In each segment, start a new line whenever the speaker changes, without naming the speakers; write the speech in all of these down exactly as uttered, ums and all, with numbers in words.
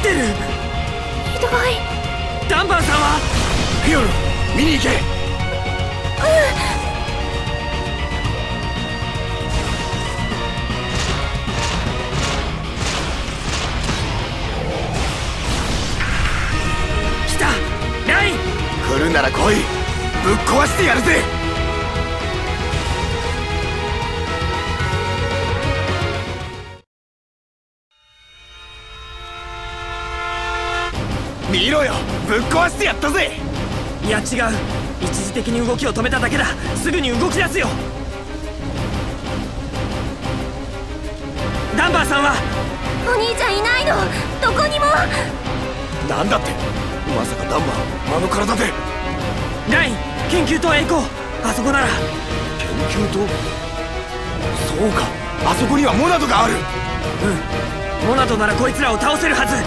ってる。
ひどい。
ダンバーさんは？
フィオル、見に行け。
来たライン。
来るなら来い。ぶっ壊してやるぜ。見ろよ、ぶっ壊してやったぜ。
いや違う、一時的に動きを止めただけだ。すぐに動き出すよ。ダンバーさんは？
お兄ちゃんいないの、どこにも。
なんだって、まさかダンバーあの体で。
ライン、研究棟へ行こう。あそこなら。
研究棟？そうか、あそこにはモナドがある。
うん、モナドならこいつらを倒せるはず。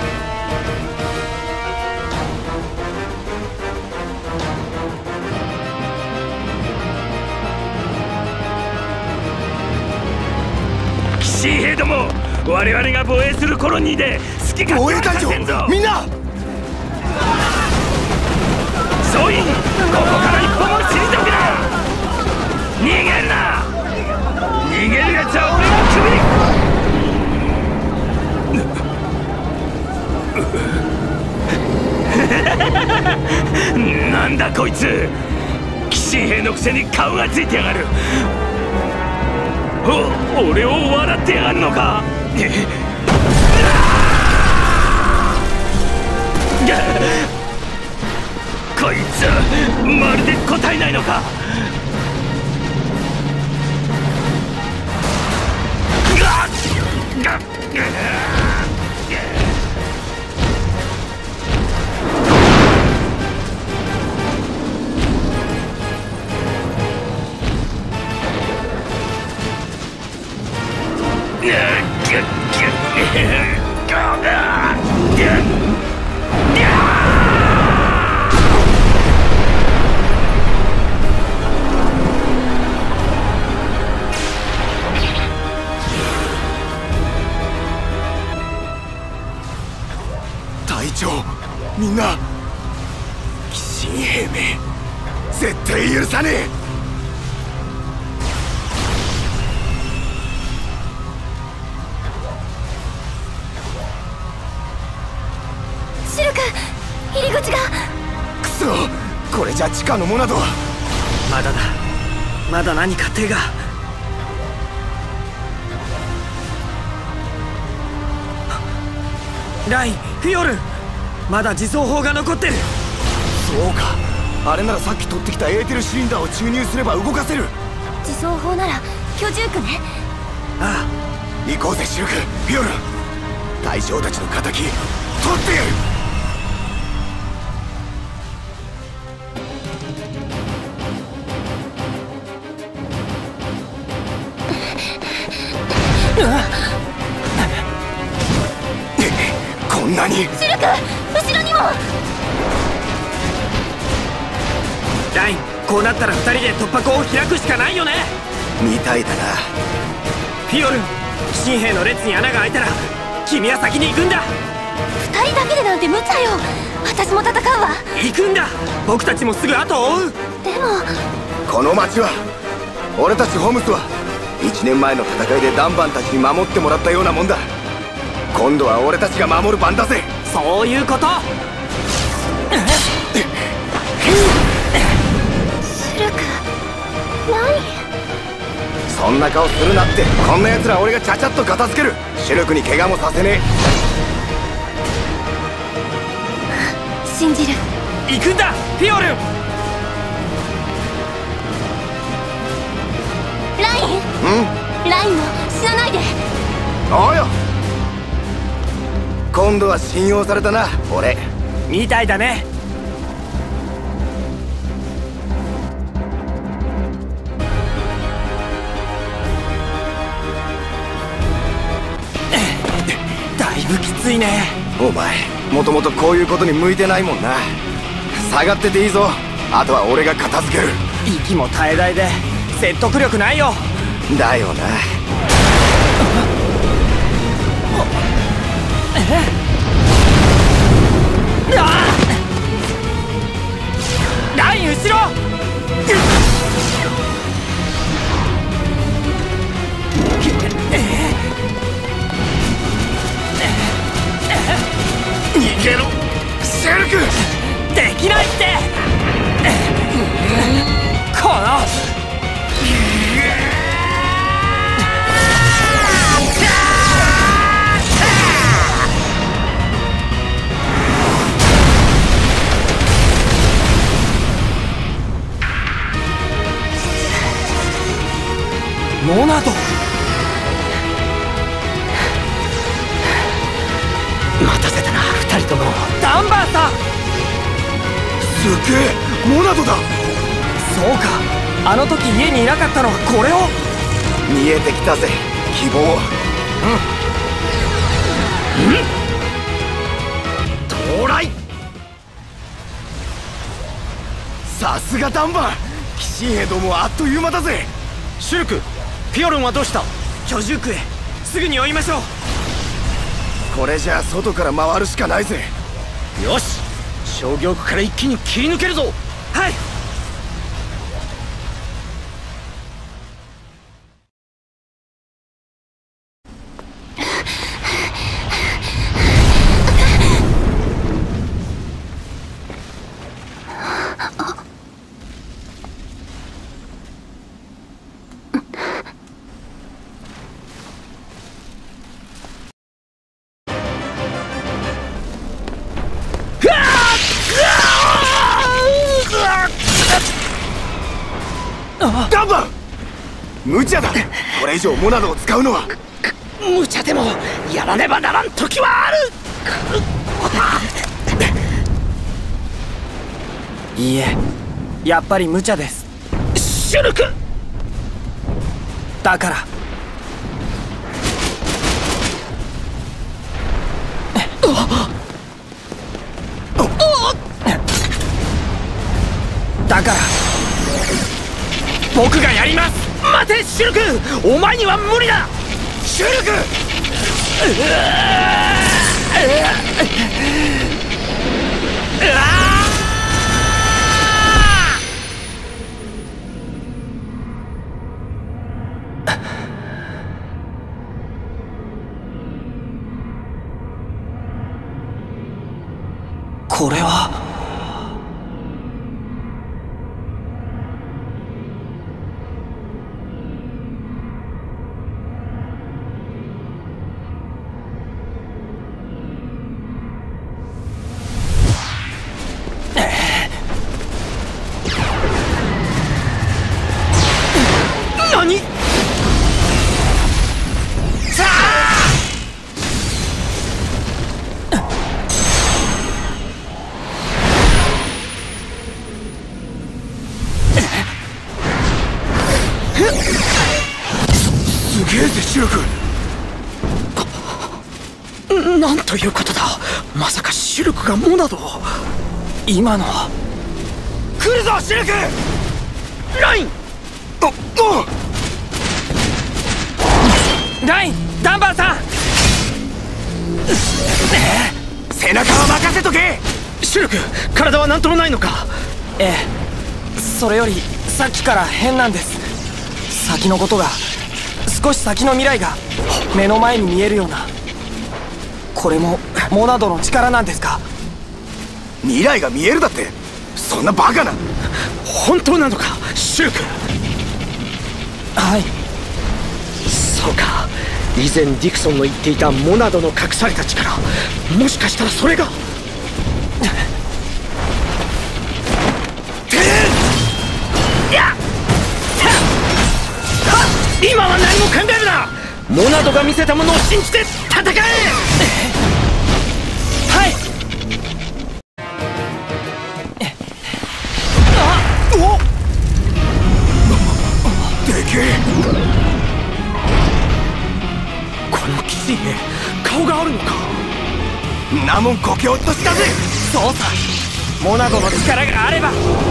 騎士兵ども、我々が防衛するコロニーで好き勝手はさせんぞ。
みんな
総員、ここから一歩も退くな。逃げるな。逃げるやつは俺が首になんだこいつ、騎士兵のくせに顔がついてやがる。お、俺を笑ってやがるのか。こいつまるで答えないのか。
隊長、みんな騎士兵め、絶対許さねえ。
シルク、入り口が。
くそ、これじゃ地下のモナドは。
まだだ、まだ何か手が。ライン、フィオル、まだ自走砲が残ってる。
そうか、あれならさっき取ってきたエーテルシリンダーを注入すれば動かせる。
自走砲なら居住区ね。
あ
あ、行こうぜシルク、フィオル。隊長たちの敵取ってやる。こんなに。
シルク、後ろにも。
ライン、こうなったらふたりで突破口を開くしかないよね。
みたいだな。
フィオル、騎士兵の列に穴が開いたら君は先に行くんだ。
二人だけでなんて無茶よ。私も戦うわ。
行くんだ、僕たちもすぐ後を追う。
でも
この町は、俺たちホムスはいちねんまえの戦いでダンバンたちに守ってもらったようなもんだ。今度は俺たちが守る番だぜ。
そういうこと。
シルク、ライン。
そんな顔するなって。こんな奴ら俺がちゃちゃっと片付ける。シルクに怪我もさせね
え。信じる。
行くんだフィオル。
ライン。
うん、
ラインも死なないで。
おうよ。今度は信用されたな、俺。
みたいだね。だいぶきついね。
お前もともとこういうことに向いてないもんな。下がってていいぞ。あとは俺が片付ける。
息も絶え絶えで説得力ないよ。
だよな。
えっライン後ろ。
逃げろシェルク。
できないって。このモナド。
待たせたな二人とも。
ダンバーさん。
すげえモナドだ。
そうか、あの時家にいなかったのはこれを。
見えてきたぜ希望。
うん到来。
さすがダンバン、騎士兵どもはあっという間だぜ。
シュルク、ピオルンはどうした？居住区へすぐに追いましょう。
これじゃあ外から回るしかないぜ。
よし、商業区から一気に切り抜けるぞ。
はい。
ダンバン無茶だ。これ以上モナドを使うのは。
無茶でもやらねばならん時はある。
いいえ、やっぱり無茶です。
シュルク。
だからだから僕がやります。
待てシュルク、お前には無理だ。
シュルク。
これは
何？
すげえぜシュルク。
なんということだ。まさかシュルクがモナドを。
今のは。
来るぞシルク。
ライン。
おお
ライン、ダンバーさん。
背中は任せとけ。
シュルク、体は何ともないのか？
ええ、それよりさっきから変なんです。先のことが、少し先の未来が目の前に見えるような。これもモナドの力なんですか？
未来が見えるだって、そんなバカな。
本当なのかシュルク？
はい。
そうか、以前ディクソンの言っていたモナドの隠された力、もしかしたらそれが。今は何も考えるな。モナドが見せたものを信じて戦え。
はい。
あおでけえ。
この騎士兵、顔があるのか？
なもんこけ落としたぜ。
そうさ、モナドの力があれば。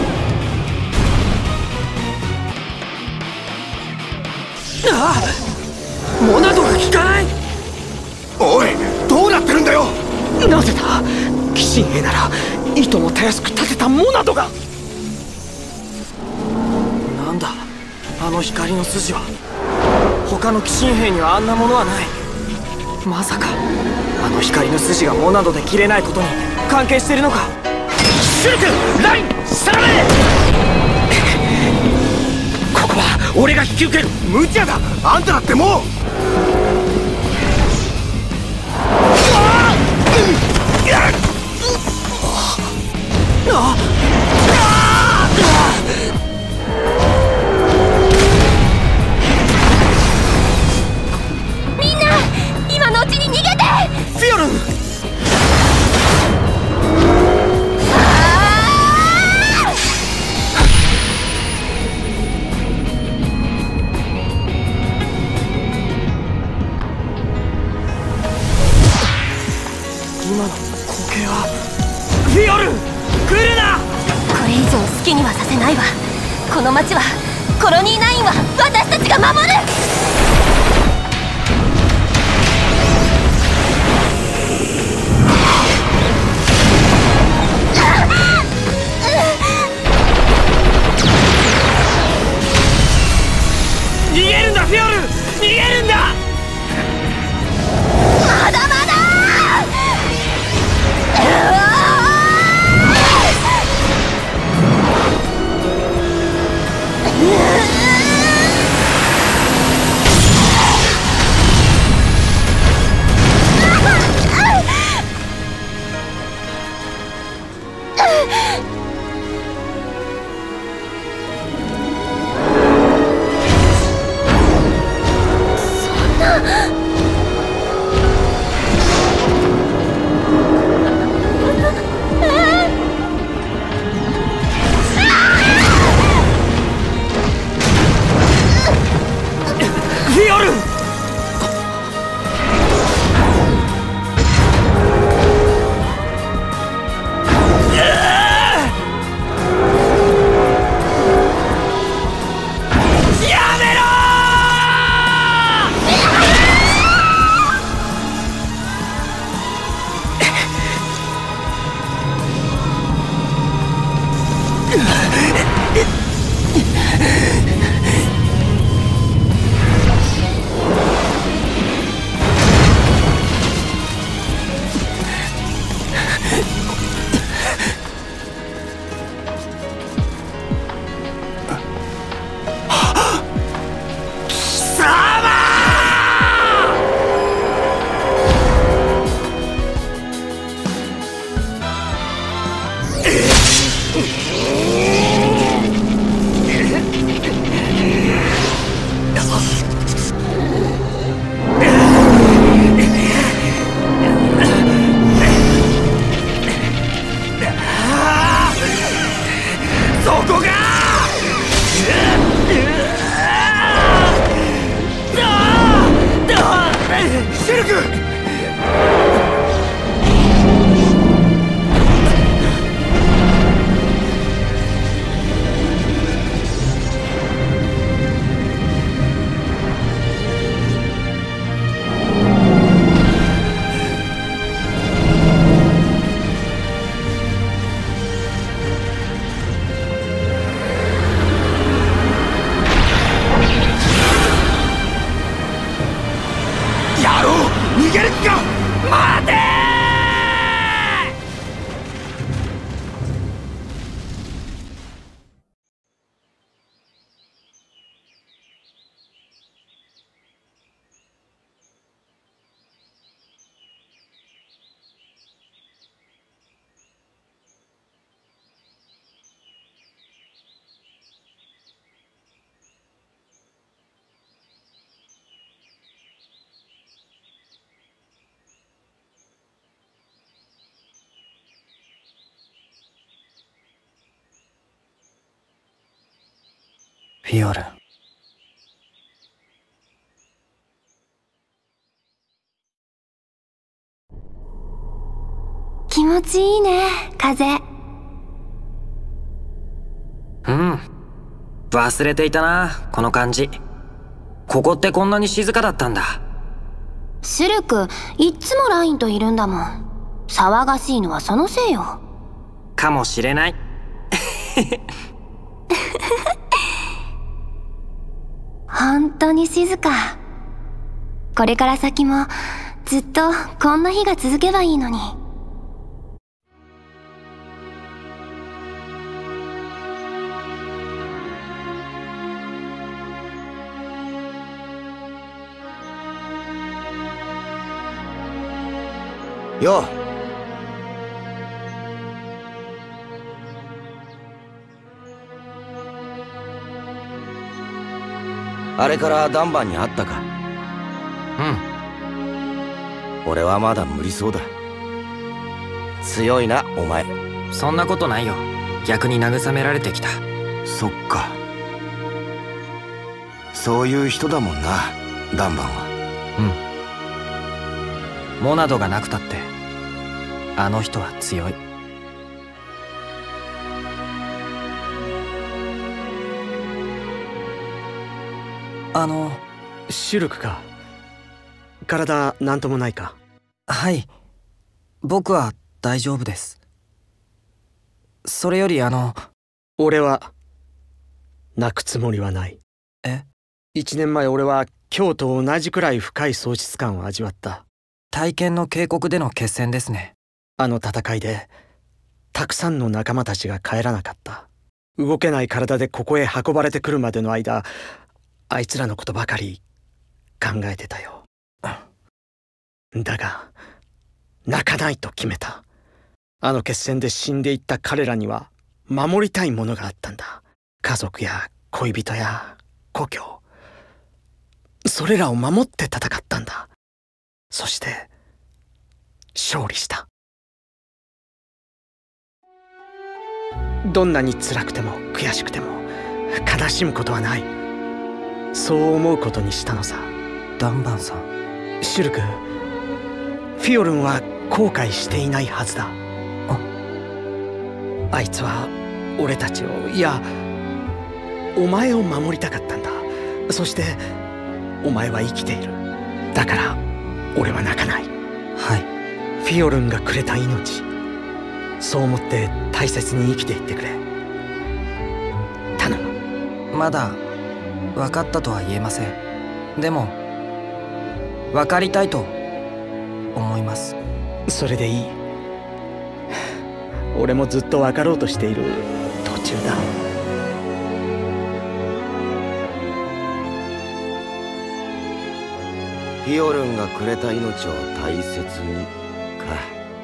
ああ、モナドが効かない。
おい、どうなってるんだよ。
なぜだ。鬼神兵ならいともたやすく立てたモナドが。なんだあの光の筋は。他の鬼神兵にはあんなものはない。まさかあの光の筋がモナドで切れないことに関係してるのか。
シュルク、ライン、定め。ここは俺が引き受ける。
無茶だ、あんただってもう。
みんな今のうちに逃げて。
フィオルン。今の光景は。フィオルン、来るな。
これ以上好きにはさせないわ。この町はコロニーナインは私たちが守る。
逃げるんだフィオルン、逃げるんだ。
まだまだ。うわ
フィオルン。
気持ちいいね、風。
うん、忘れていたな、この感じ。ここってこんなに静かだったんだ。
シュルク、いっつもラインといるんだもん。 騒がしいのはそのせいよ。
かもしれない。
本当に静か。これから先もずっとこんな日が続けばいいのに。
よう。あれからダンバンに会ったか？
うん。
俺はまだ無理そうだ。強いなお前。
そんなことないよ。逆に慰められてきた。
そっか。そういう人だもんな、ダンバンは。
うん。モナドがなくたってあの人は強い。あの
シュルクか。体なんともないか？
はい、僕は大丈夫です。それよりあの
俺は泣くつもりはない。
え？
一年前俺は今日と同じくらい深い喪失感を味わった。
体験の渓谷での決戦ですね。
あの戦いでたくさんの仲間たちが帰らなかった。動けない体でここへ運ばれてくるまでの間、あいつらのことばかり考えてたよ。だが泣かないと決めた。あの決戦で死んでいった彼らには守りたいものがあったんだ。家族や恋人や故郷、それらを守って戦ったんだ。そして勝利した。どんなに辛くても悔しくても悲しむことはない。そう思うことにしたのさ。
ダンバンさん。
シュルク、フィオルンは後悔していないはずだ。あいつは俺たちを、いやお前を守りたかったんだ。そしてお前は生きている。だから俺は泣かない。
はい。
フィオルンがくれた命、そう思って大切に生きていってくれ。頼む。
まだ分かったとは言えません。でも分かりたいと思います。
それでいい。俺もずっと分かろうとしている途中だ。
フィオルンがくれた命を大切にか。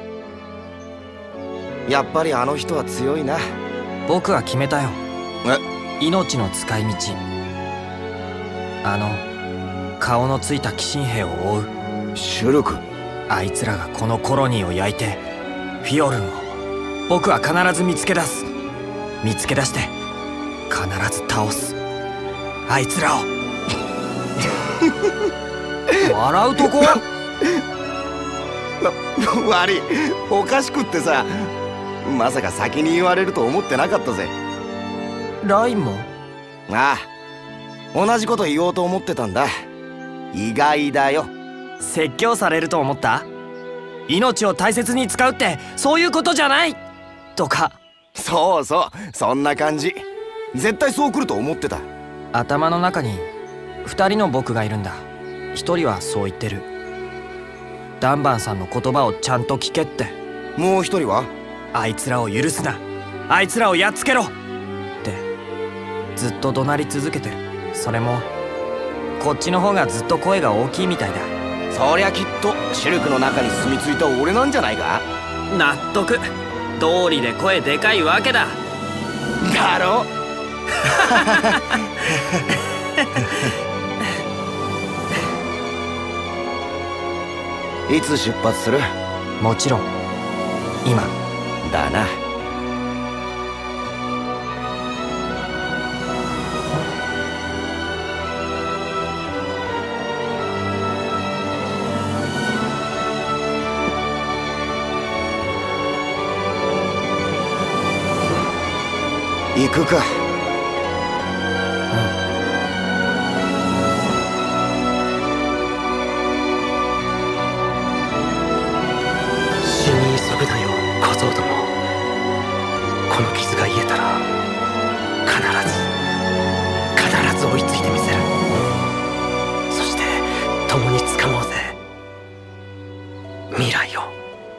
やっぱりあの人は強いな。
僕は決めたよ。
え？
命の使い道。あの顔のついた鬼神兵を追う。
シュルク。
あいつらがこのコロニーを焼いてフィオルンを僕は必ず見つけ出す。見つけ出して必ず倒すあいつらを。笑うとこ
悪い、おかしくってさ。まさか先に言われると思ってなかったぜ。
ラインも？
ああ、同じこと言おうと思ってたんだ。意外だよ。
説教されると思った？命を大切に使うってそういうことじゃないとか。
そうそう、そんな感じ。絶対そう来ると思ってた。
頭の中に二人の僕がいるんだ。一人はそう言ってる。ダンバンさんの言葉をちゃんと聞けって。
もう一人は？
あいつらを許すな、あいつらをやっつけろってずっと怒鳴り続けてる。それもこっちの方がずっと声が大きいみたいだ。
そりゃきっとシルクの中に住み着いた俺なんじゃないか。
納得。道理で声でかいわけだ。
だろ。いつ出発する？
もちろん今
だな。行くか。
死にこの傷が癒えたら必ず必ず追いついてみせる。そして共に掴もうぜ、未来を。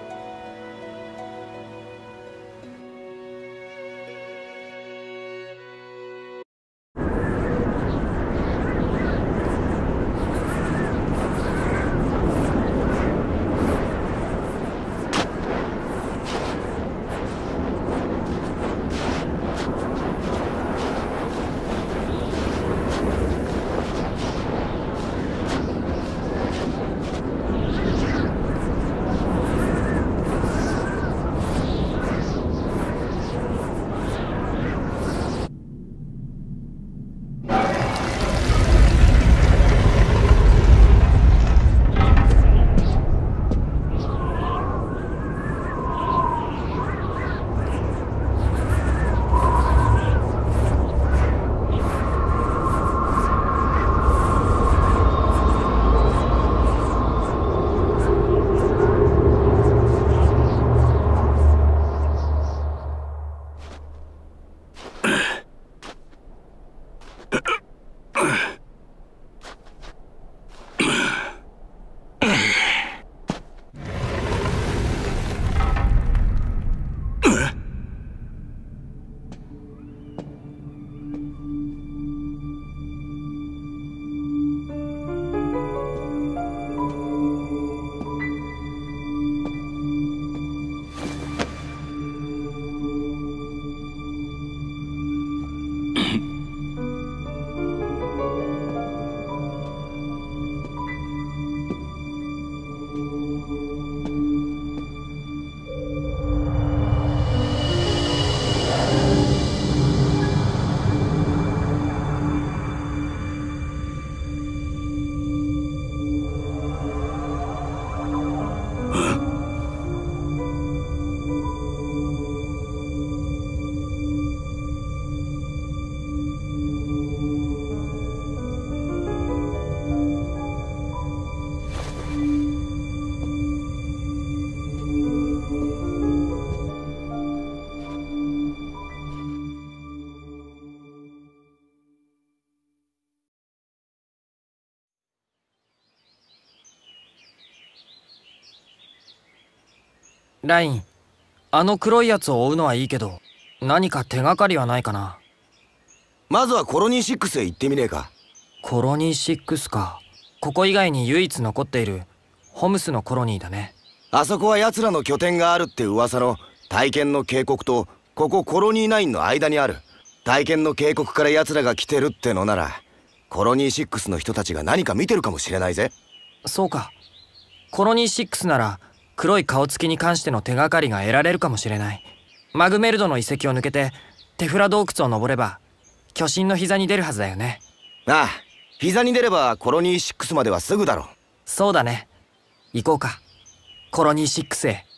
ライン、あの黒いやつを追うのはいいけど、何か手がかりはないかな。
まずはコロニーシックスへ行ってみねえか。
コロニーシックスか。ここ以外に唯一残っているホムスのコロニーだね。
あそこは奴らの拠点があるって噂の体験の渓谷とここコロニーナインの間にある。体験の渓谷から奴らが来てるってのなら、コロニーシックスの人たちが何か見てるかもしれないぜ。
そうか。コロニーシックスなら黒い顔つきに関しての手がかりが得られるかもしれない。マグメルドの遺跡を抜けてテフラ洞窟を登れば巨神の膝に出るはずだよね。
ああ、膝に出ればコロニーシックスまではすぐだろ。
そうだね。行こうか、コロニーシックスへ。